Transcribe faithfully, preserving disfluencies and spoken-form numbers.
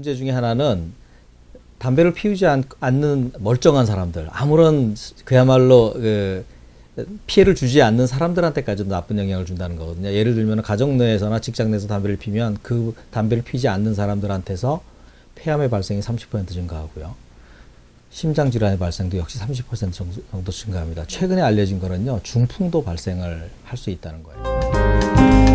문제 중에 하나는 담배를 피우지 않, 않는 멀쩡한 사람들, 아무런 그야말로 그 피해를 주지 않는 사람들한테까지도 나쁜 영향을 준다는 거거든요. 예를 들면 가정 내에서나 직장 내에서 담배를 피면 그 담배를 피지 않는 사람들한테서 폐암의 발생이 삼십 퍼센트 증가하고요. 심장질환의 발생도 역시 삼십 퍼센트 정도 증가합니다. 최근에 알려진 거는요, 중풍도 발생을 할 수 있다는 거예요.